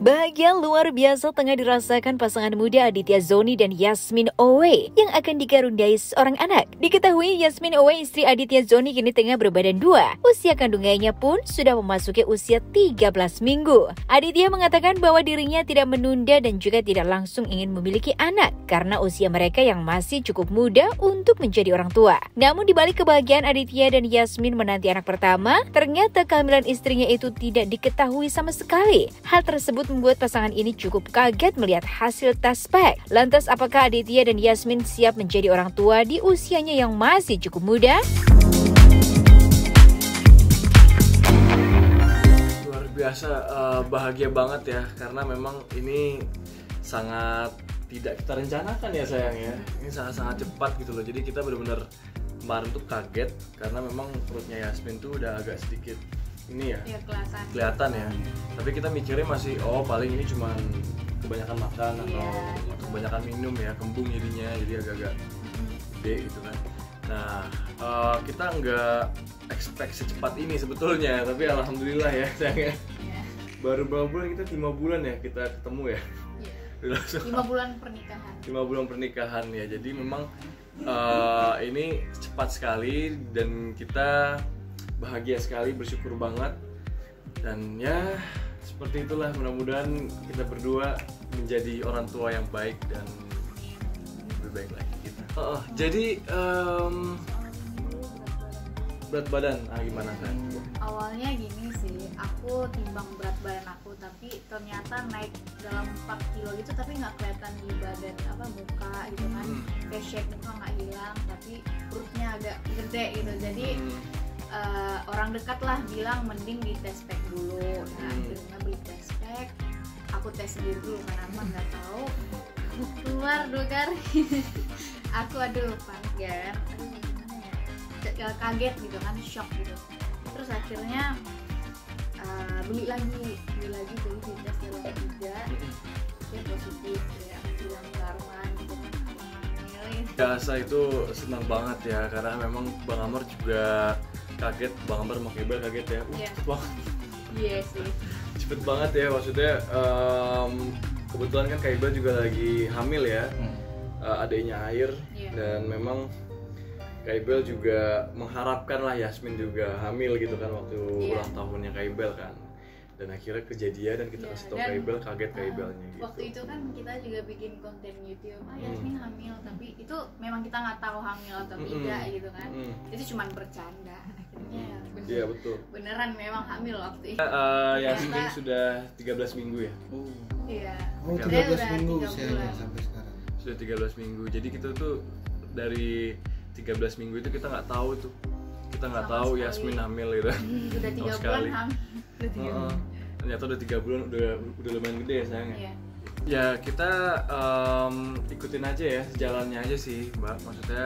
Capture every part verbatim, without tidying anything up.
Bahagia luar biasa tengah dirasakan pasangan muda Aditya Zoni dan Yasmin Owe yang akan dikaruniai seorang anak. Diketahui Yasmin Owe istri Aditya Zoni kini tengah berbadan dua. Usia kandungannya pun sudah memasuki usia tiga belas minggu. Aditya mengatakan bahwa dirinya tidak menunda dan juga tidak langsung ingin memiliki anak karena usia mereka yang masih cukup muda untuk menjadi orang tua. Namun di balik kebahagiaan Aditya dan Yasmin menanti anak pertama, ternyata kehamilan istrinya itu tidak diketahui sama sekali. Hal tersebut membuat pasangan ini cukup kaget melihat hasil tes pack. Lantas apakah Aditya dan Yasmin siap menjadi orang tua di usianya yang masih cukup muda? Luar biasa, uh, bahagia banget ya, karena memang ini sangat tidak kita rencanakan ya sayang ya. Ini sangat-sangat cepat gitu loh. Jadi kita benar-benar kemarin tuh kaget karena memang perutnya Yasmin tuh udah agak sedikit ini ya, ya kelihatan. kelihatan ya. Tapi kita mikirnya masih oh paling ini cuman kebanyakan makan atau, yeah. atau kebanyakan minum ya, kembung jadinya, jadi agak-agak gede gitu kan. Nah uh, kita nggak expect secepat ini sebetulnya, tapi alhamdulillah ya sayang ya. Yeah. Baru berapa bulan kita, lima bulan ya kita ketemu ya. Yeah. lima bulan pernikahan. lima bulan pernikahan ya, jadi memang uh, ini cepat sekali dan kita bahagia sekali, bersyukur banget. Dan ya seperti itulah, mudah-mudahan kita berdua menjadi orang tua yang baik dan lebih baik lagi kita. Oh, jadi um, berat badan, ah, gimana kan? Awalnya gini sih, aku timbang berat badan aku, tapi ternyata naik dalam empat kilo gitu, tapi nggak kelihatan di badan apa muka gitu kan. Hmm. Face shape muka nggak hilang, tapi perutnya agak gede gitu. Jadi Hmm. uh, orang dekat lah bilang mending di tes pack dulu. Nah, Hmm. akhirnya beli tes pack. Aku tes sendiri dulu karena aku nggak tahu. Keluar dua kali. Aku aduh panik kan. Aduh gimana ya? Kaget gitu kan, shock gitu. Terus akhirnya uh, beli lagi, beli lagi beli di tes dalam tiga. Ya positif ya, bilang karman gitu kan. Biasa itu senang banget ya, karena memang Bang Amar juga kaget, Bang Amar sama Kebel kaget ya. Uh, yeah. cepet banget. Iya yeah, sih. Cepet banget ya, maksudnya um, kebetulan kan Kebel juga lagi hamil ya, hmm. uh, adiknya Air, yeah. Dan memang Kebel juga mengharapkan lah Yasmin juga hamil gitu kan waktu yeah. ulang tahunnya Kebel kan. Dan akhirnya kejadian dan kita yeah, kasih tau Kebel, kaget uh, Kebelnya gitu. Waktu itu kan kita juga bikin konten YouTube, ah Yasmin hmm. hamil, tapi itu memang kita nggak tahu hamil atau hmm. tidak gitu kan. Hmm. Itu cuma bercanda. Akhirnya bener, yeah, betul. beneran memang hamil waktu itu. Uh, Yasmin Ternyata, sudah tiga belas minggu ya? Oh. Iya. Oh, tiga belas minggu usianya sampai sekarang. Sudah tiga belas minggu. Jadi kita tuh dari tiga belas minggu itu kita nggak tahu tuh. Kita nggak tahu sekali. Yasmin hamil gitu. Udah tiga bulan hamil. Uh, ternyata udah tiga bulan udah udah lumayan gede ya sayangnya. Iya. Ya kita um, ikutin aja ya, jalannya aja sih Mbak. Maksudnya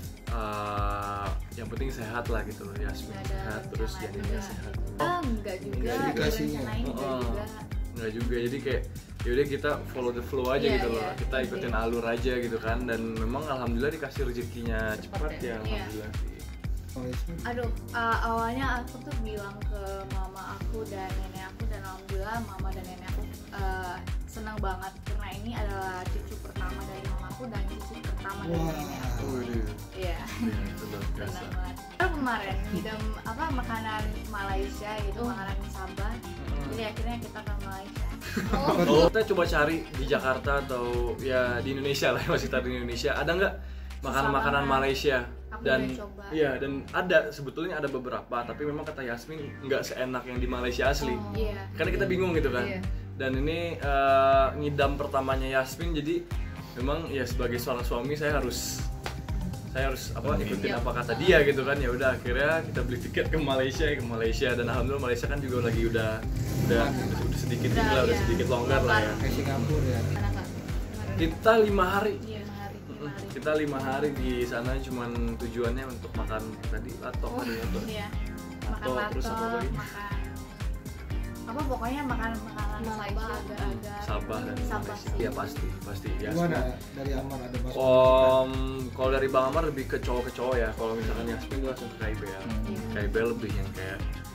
uh, yang penting sehat lah gitu loh, Yasmin sehat terus jadinya sehat. Oh, enggak juga. Indikasinya. Enggak juga. Enggak juga. Jadi kayak yaudah kita follow the flow aja yeah, gitu loh. Yeah, kita ikutin yeah. alur aja gitu kan, dan memang alhamdulillah dikasih rezekinya cepat ya, alhamdulillah sih. Aduh, uh, awalnya aku tuh bilang ke mama aku dan nenek aku, dan alhamdulillah mama dan nenek aku uh, senang banget karena ini adalah cucu pertama dari mamaku dan cucu pertama wow. dari nenek aku. Iya. Senang banget. Kemarin minum apa makanan Malaysia gitu, oh. makanan Sabah. Hmm. Jadi akhirnya kita ke Malaysia. Oh. Oh, kita coba cari di Jakarta atau ya di Indonesia lah, masih di Indonesia. Ada nggak makanan-makanan Malaysia? Aku dan iya, dan ada sebetulnya ada beberapa, tapi memang kata Yasmin nggak seenak yang di Malaysia asli. Oh, yeah. Karena kita bingung gitu kan. Yeah. Dan ini uh, ngidam pertamanya Yasmin, jadi memang ya sebagai seorang suami saya harus saya harus apa ikutin yeah. apa kata dia gitu kan. Ya udah akhirnya kita beli tiket ke Malaysia ke Malaysia dan alhamdulillah Malaysia kan juga lagi udah udah udah, udah sedikit udah, lah, ya. udah sedikit longgar lah ya. Kayak Singapura ya. Kita lima hari. Yeah. Kita lima hari di sana, cuman tujuannya untuk makan tadi latok oh, atau iya. makan latok, terus apa lagi? Makan apa pokoknya makan makanan Malaysia agak-agak Sabah dan Sabah Malaysia. Iya pasti, pasti ya. Gimana dari Amar ada masuk? Om, kalau dari Bang Amar lebih ke cowok ke cowok ya. Kalau misalkan Yasmin langsung ke K I B L. Hmm. K I B L lebih yang kayak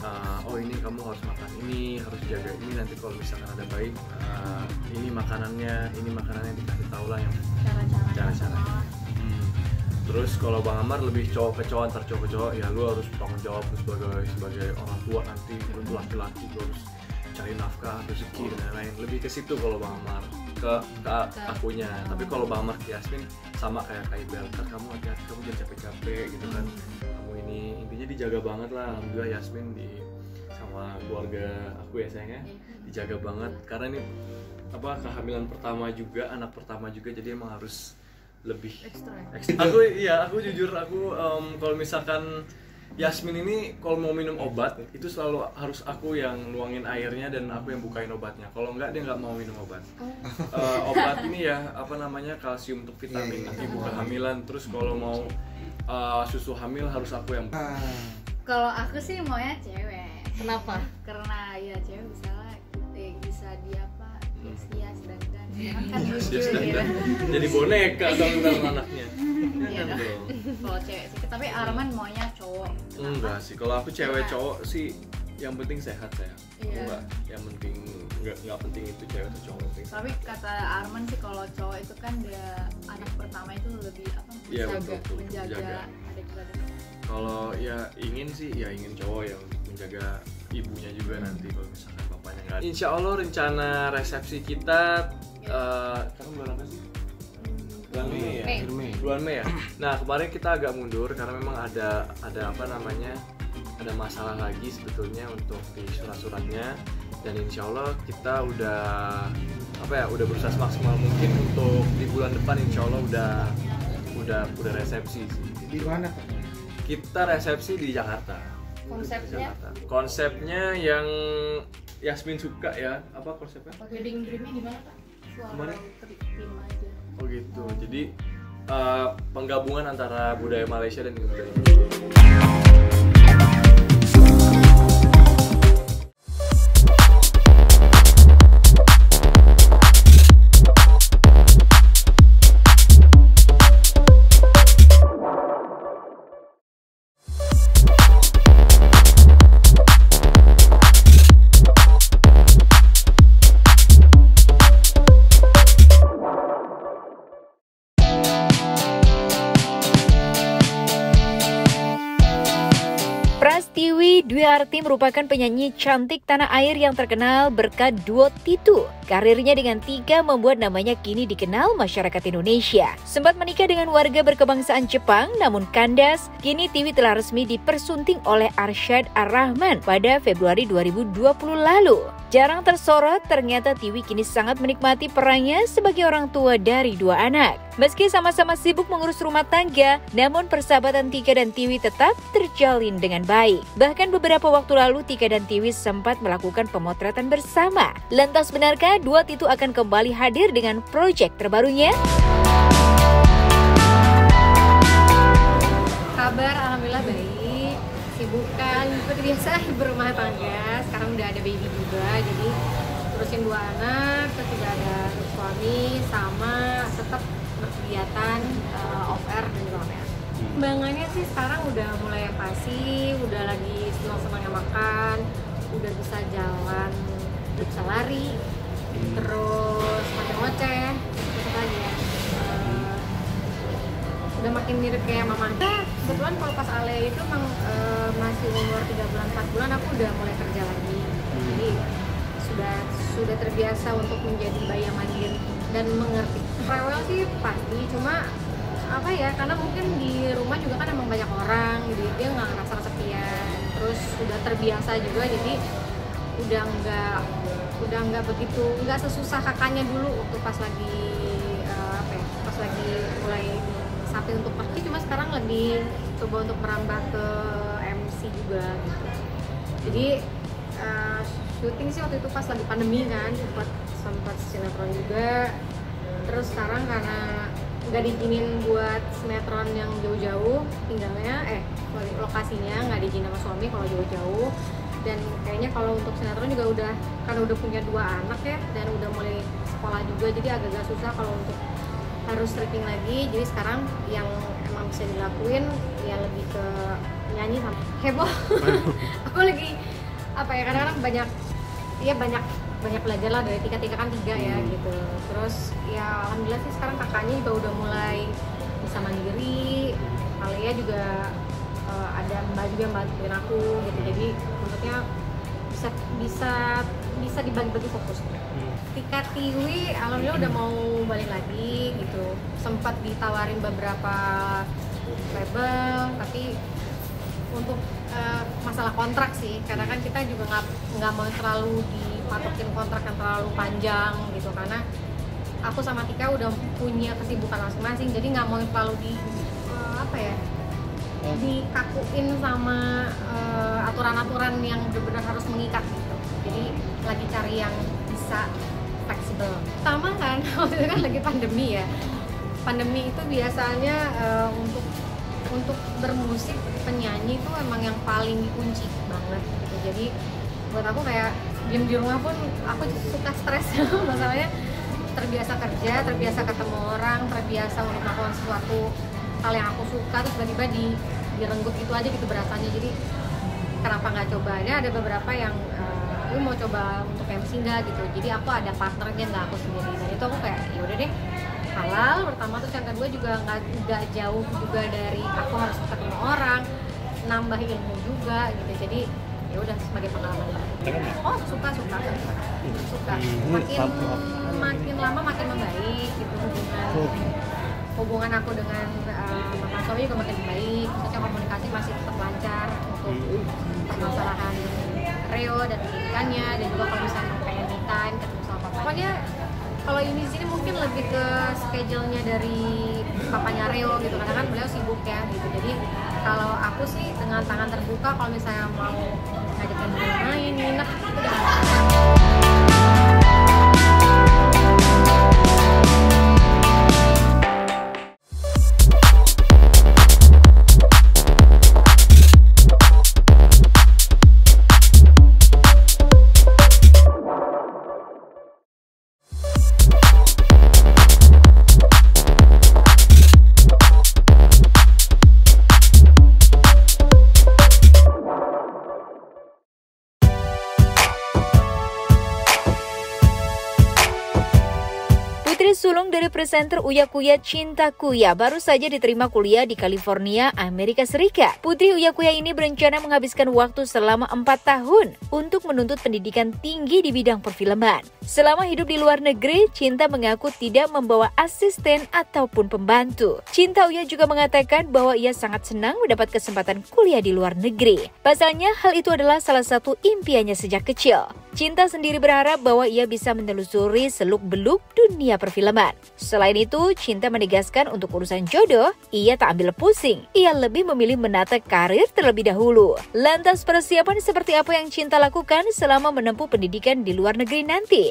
uh, oh ini kamu harus makan ini, harus jaga ini, nanti kalau misalkan ada bayi uh, ini makanannya, ini makanannya dikasih tahu lah yang cara-cara. Hmm. Terus kalau Bang Amar lebih cowok ke cowok, antar cowok ke cowok, ya lu harus tanggung jawab lu sebagai sebagai orang tua nanti, lu tuh laki-laki, lu harus cari nafkah, rezeki dan lain-lain. Lebih ke situ kalau Bang Amar ke, ke akunya. Tapi kalau Bang Amar ke Yasmin sama kayak Kak Ibel, kan kamu hati-hati, kamu jangan capek-capek gitu kan. Kamu ini intinya dijaga banget lah. Alhamdulillah Yasmin di sama keluarga aku ya sayangnya dijaga banget karena ini apa kehamilan pertama juga, anak pertama juga, jadi emang harus lebih ekstra. ekstra. Aku iya, aku jujur aku um, kalau misalkan Yasmin ini kalau mau minum obat itu selalu harus aku yang nuangin airnya dan aku yang bukain obatnya. Kalau enggak dia nggak mau minum obat. Uh, obat ini ya apa namanya kalsium untuk vitamin nanti ibu kehamilan. Terus kalau mau uh, susu hamil harus aku yang. Kalau aku sih maunya cewek. Kenapa? Karena ya cewek bisa lah, eh, bisa di apa? Hias-hias dan dan kan lucu Yes, gitu. jadi boneka dong sama anaknya. Iya Jangan dong. dong. Kalau cewek sih, tapi Arman maunya cowok. Enggak sih, kalau aku cewek cowok sih yang penting sehat sayang. Aku Iya. enggak, yang penting enggak enggak penting itu cewek atau cowok, penting Tapi sehat. kata Arman sih kalau cowok itu kan dia anak pertama itu lebih apa? Iya, menjaga, betul, betul. menjaga Menjaga. adik-adik. Kalau ya ingin sih ya ingin cowok yang menjaga ibunya juga nanti kalau misalkan bapaknya nggak ada. Insya Allah rencana resepsi kita uh, sekarang bulan apa sih? Bulan Mei ya? Mei. Bulan Mei ya? Nah kemarin kita agak mundur karena memang ada ada apa namanya ada masalah lagi sebetulnya untuk di surat-suratnya, dan insya Allah kita udah apa ya udah berusaha semaksimal mungkin untuk di bulan depan insya Allah udah udah udah resepsi sih. Di mana Pak? Kita resepsi di Jakarta. Konsepnya? Di Jakarta. Konsepnya yang Yasmin suka ya. Apa konsepnya? Wedding dreamnya gimana Pak? Kemarin? Tim aja. Oh gitu. Jadi uh, penggabungan antara budaya Malaysia dan budaya Indonesia. Prastiwi Dwi Arti merupakan penyanyi cantik tanah air yang terkenal berkat duo Titu. Karirnya dengan Tiga membuat namanya kini dikenal masyarakat Indonesia. Sempat menikah dengan warga berkebangsaan Jepang, namun kandas, kini Tiwi telah resmi dipersunting oleh Arsyad Ar-Rahman pada Februari dua ribu dua puluh lalu. Jarang tersorot, ternyata Tiwi kini sangat menikmati perannya sebagai orang tua dari dua anak. Meski sama-sama sibuk mengurus rumah tangga, namun persahabatan Tika dan Tiwi tetap terjalin dengan baik. Bahkan beberapa waktu lalu Tika dan Tiwi sempat melakukan pemotretan bersama. Lantas benarkah dua Titu akan kembali hadir dengan proyek terbarunya? Kabar alhamdulillah baik, sibukan seperti biasa berumah tangga. Sekarang udah ada baby juga, jadi terusin dua anak, terus juga ada suami, sama tetap berkegiatan uh, off air dan juga on air. Kembangannya sih sekarang udah mulai pasti, udah lagi senang-senangnya makan, udah bisa jalan, udah bisa lari, terus makin ngoceh, terus apa lagi ya, uh, udah makin mirip kayak mamanya. Kebetulan kalau pas Ale itu emang uh, masih umur tiga bulan empat bulan aku udah mulai kerja lagi, jadi sudah sudah terbiasa untuk menjadi bayi yang mandiri dan mengerti. Rewel sih pasti, cuma apa ya, karena mungkin di rumah juga kan emang banyak orang, jadi dia nggak ngerasa kesepian, terus sudah terbiasa juga, jadi udah nggak udah nggak begitu nggak sesusah kakaknya dulu waktu pas lagi uh, apa ya pas lagi mulai sapi untuk pergi. Cuma sekarang lebih coba untuk merambah ke M C juga gitu. Jadi uh, syuting sih waktu itu pas lagi pandemi kan, sempat sempat sinetron juga. Terus sekarang karena nggak diizinin buat sinetron yang jauh-jauh tinggalnya, eh sorry, lokasinya nggak diizinin sama suami kalau jauh-jauh. Dan kayaknya kalau untuk sinetron juga udah kan udah punya dua anak ya, dan udah mulai sekolah juga, jadi agak-agak susah kalau untuk harus stripping lagi. Jadi sekarang yang emang bisa dilakuin ya lebih ke nyanyi sama heboh. Aku lagi apa ya, kadang-kadang banyak ya banyak banyak belajar lah dari tiga-tiga kan tiga ya hmm. gitu. Terus ya alhamdulillah sih sekarang kakaknya juga udah mulai bisa mandiri. Alia juga uh, ada mbak juga yang bantuin aku gitu. Jadi maksudnya bisa bisa bisa dibagi-bagi fokus. Hmm. Ketika Tiwi alhamdulillah udah mau balik lagi gitu. Sempat ditawarin beberapa label tapi untuk uh, masalah kontrak sih, karena kan kita juga nggak nggak mau terlalu dipatokin kontrak yang terlalu panjang gitu, karena aku sama Tika udah punya kesibukan masing-masing, jadi nggak mau terlalu di uh, apa ya dikakuin sama uh, aturan-aturan yang benar-benar harus mengikat gitu. Jadi lagi cari yang bisa fleksibel. Pertama kan waktu itu kan lagi pandemi ya. Pandemi itu biasanya uh, untuk untuk bermusik penyanyi itu emang yang paling dikunci banget gitu. Jadi buat aku kayak diem di rumah pun aku suka stres. Masalahnya terbiasa kerja, terbiasa ketemu orang, terbiasa untuk melakukan sesuatu hal yang aku suka, terus tiba-tiba di direnggut gitu aja gitu berasanya. Jadi kenapa nggak coba aja, ada beberapa yang uh, lu mau coba untuk M C nggak gitu. Jadi aku ada partnernya, nggak aku sendiri. Dan itu aku kayak ya udah deh, halal pertama, terus yang kedua juga nggak nggak jauh juga dari aku harus ketemu orang, nambah ilmu juga gitu. Jadi ya udah sebagai pengalaman. Oh suka suka suka makin makin lama makin membaik gitu hubungan hubungan aku dengan uh, mama suami juga makin baik. Maksudnya komunikasi masih tetap lancar untuk permasalahan Reo dan pendidikannya, dan juga kalau misalnya pengen me time ketemu sama papa. Pokoknya kalau ini di sini mungkin lebih ke schedule-nya dari papanya Reo gitu, karena kan beliau sibuk ya gitu. Jadi kalau aku sih dengan tangan terbuka, kalau misalnya mau ngajakin beliau main, nginep, itu udah. Putri sulung dari presenter Uya Kuya Cinta Kuya baru saja diterima kuliah di California, Amerika Serikat. Putri Uya Kuya ini berencana menghabiskan waktu selama empat tahun untuk menuntut pendidikan tinggi di bidang perfilman. Selama hidup di luar negeri, Cinta mengaku tidak membawa asisten ataupun pembantu. Cinta Uya juga mengatakan bahwa ia sangat senang mendapat kesempatan kuliah di luar negeri. Pasalnya, hal itu adalah salah satu impiannya sejak kecil. Cinta sendiri berharap bahwa ia bisa menelusuri seluk-beluk dunia perfilman. Selain itu, Cinta menegaskan untuk urusan jodoh, ia tak ambil pusing. Ia lebih memilih menata karir terlebih dahulu. Lantas persiapan seperti apa yang Cinta lakukan selama menempuh pendidikan di luar negeri nanti?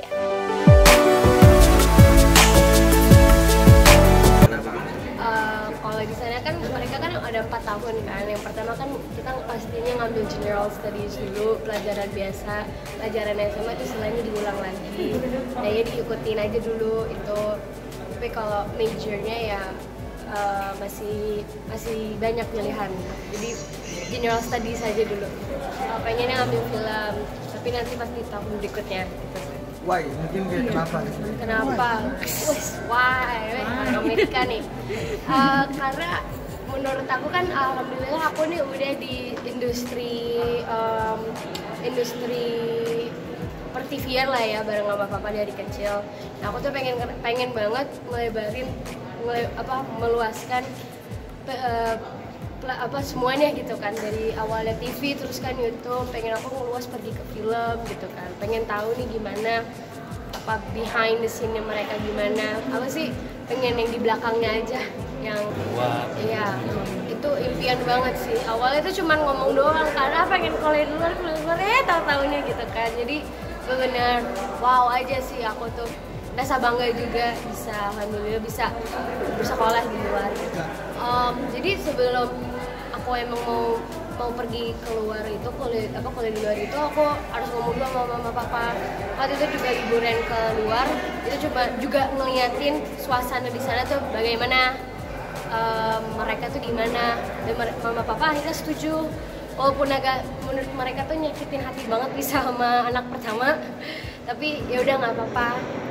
Uh, kalau di sana kan mereka kan ada empat tahun kan. Yang pertama kan kita pastinya ngambil general studies dulu, pelajaran biasa, pelajaran S M A itu selainnya diulang lagi. Nah ya diikutin aja dulu itu. Tapi kalau majornya ya uh, masih masih banyak pilihan. Jadi general studies aja dulu. Uh, pengennya ngambil film, tapi nanti pasti tahun berikutnya. Gitu. Why? Mungkin kayak kenapa? Kenapa? Why? Amerika nih. Uh, karena menurut aku kan alhamdulillah aku nih udah di industri um, industri per-T V-an lah ya bareng sama papa dari kecil. Nah, aku tuh pengen pengen banget melebarin mele, apa meluaskan pe, uh, apa semuanya gitu kan, dari awalnya T V terus kan YouTube, pengen aku ngeluas pergi ke film gitu kan, pengen tahu nih gimana apa behind the scene mereka gimana, apa sih pengen yang di belakangnya aja yang iya itu impian banget sih. Awalnya tuh cuman ngomong doang karena pengen kuliah di luar kuliah di luar eh tahu-tahunya gitu kan, jadi benar wow aja sih aku tuh, rasa bangga juga bisa alhamdulillah bisa bersekolah di luar. Um, jadi sebelum aku emang mau mau pergi keluar itu kuliah apa kuliah di luar itu aku harus ngomong dulu sama mama papa. Waktu itu juga liburan ke luar itu coba juga ngeliatin suasana di sana tuh bagaimana, um, mereka tuh gimana, dan mama papa akhirnya setuju. Walaupun agak menurut mereka tuh nyakitin hati banget bisa sama anak pertama, tapi ya udah nggak apa-apa.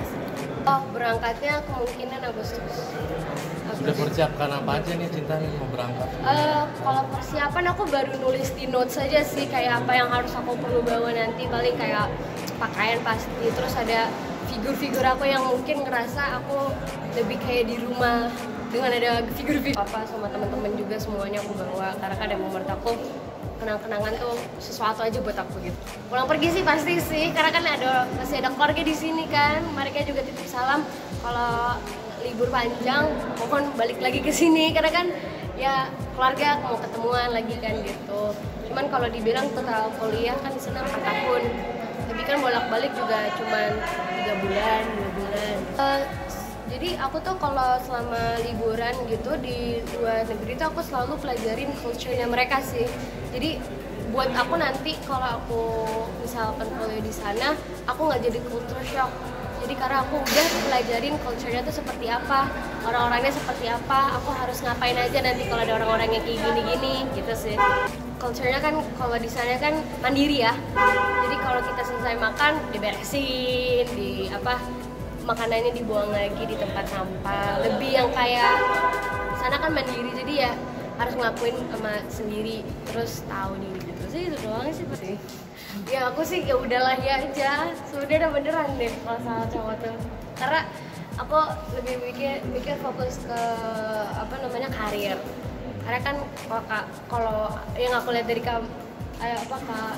Oh, berangkatnya kemungkinan Agustus. Sudah persiapkan apa aja nih Cinta nih mau berangkat? Uh, kalau persiapan aku baru nulis di notes saja sih, kayak apa yang harus aku perlu bawa nanti. Paling kayak pakaian pasti, terus ada figur-figur aku yang mungkin ngerasa aku lebih kayak di rumah dengan ada figur-figur apa sama teman-teman juga, semuanya aku bawa karena kadang menurut aku kenang-kenangan tuh sesuatu aja buat aku gitu. Pulang pergi sih pasti sih, karena kan ada masih ada keluarga di sini kan. Mereka juga titip salam kalau libur panjang mohon balik lagi ke sini, karena kan ya keluarga mau ketemuan lagi kan gitu. Cuman kalau dibilang total kuliah kan di sana empat tahun, tapi kan bolak-balik juga cuman tiga bulan, dua bulan. Uh, Jadi aku tuh kalau selama liburan gitu di luar negeri tuh aku selalu pelajarin culture-nya mereka sih. Jadi buat aku nanti kalau aku misalkan kuliah di sana, aku nggak jadi culture shock. Jadi karena aku udah pelajarin culture-nya tuh seperti apa, orang-orangnya seperti apa, aku harus ngapain aja nanti kalau ada orang-orang yang kayak gini-gini gitu sih. Culture-nya kan kalau di sana kan mandiri ya. Jadi kalau kita selesai makan diberesin, di apa makanannya dibuang lagi di tempat sampah. Lebih yang kayak sana kan mandiri, jadi ya harus ngelakuin sama sendiri, terus tahu diri gitu sih. Itu doang sih pasti. Ya aku sih ya udahlah ya aja. Sudah udah beneran deh kalau sama cowok tuh. Karena aku lebih mikir mikir fokus ke apa namanya karir. Karena kan kalau kalau yang aku lihat dari kamu apa kak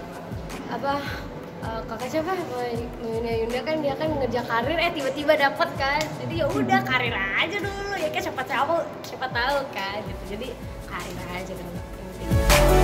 apa Uh, kakak siapa? Yunda Yunda kan dia kan ngejar karir, eh tiba-tiba dapet kan. Jadi ya udah karir aja dulu ya kan, siapa tahu siapa tahu kan gitu. Jadi karir aja dulu.